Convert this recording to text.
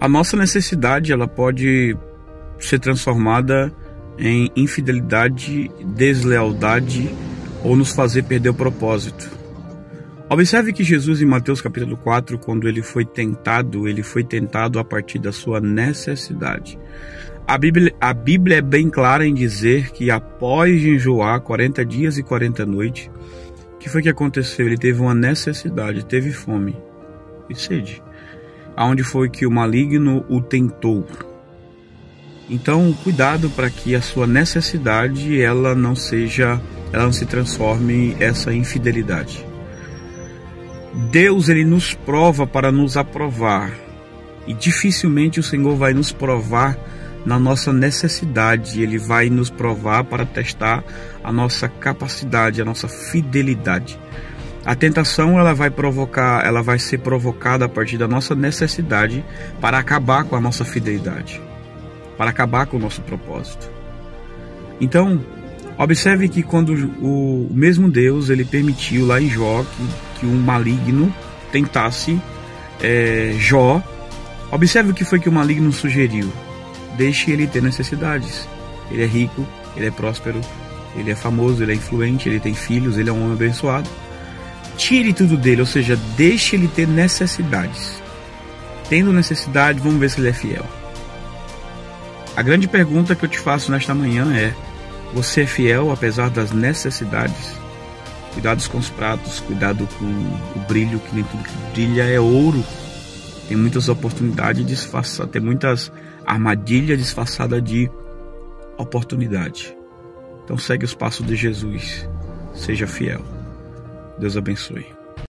A nossa necessidade, ela pode ser transformada em infidelidade, deslealdade ou nos fazer perder o propósito. Observe que Jesus, em Mateus capítulo 4, quando ele foi tentado a partir da sua necessidade. A Bíblia é bem clara em dizer que após jejuar 40 dias e 40 noites, o que foi que aconteceu? Ele teve uma necessidade, teve fome e sede. Aonde foi que o maligno o tentou? Então, cuidado para que a sua necessidade ela não se transforme em essa infidelidade. Deus, ele nos prova para nos aprovar. E dificilmente o Senhor vai nos provar na nossa necessidade. Ele vai nos provar para testar a nossa capacidade, a nossa fidelidade. A tentação ela vai ser provocada a partir da nossa necessidade para acabar com a nossa fidelidade, para acabar com o nosso propósito. Então, observe que quando o mesmo Deus ele permitiu lá em Jó que um maligno tentasse Jó, observe o que foi que o maligno sugeriu. Deixe ele ter necessidades. Ele é rico, ele é próspero, ele é famoso, ele é influente, ele tem filhos, ele é um homem abençoado. Tire tudo dele, ou seja, deixe ele ter necessidades. Tendo necessidade, vamos ver se ele é fiel. A grande pergunta que eu te faço nesta manhã é: você é fiel apesar das necessidades? Cuidados com os pratos, cuidado com o brilho, que nem tudo que brilha é ouro. Tem muitas oportunidades disfarçadas, tem muitas armadilhas disfarçadas de oportunidade. Então segue os passos de Jesus, seja fiel. Deus abençoe.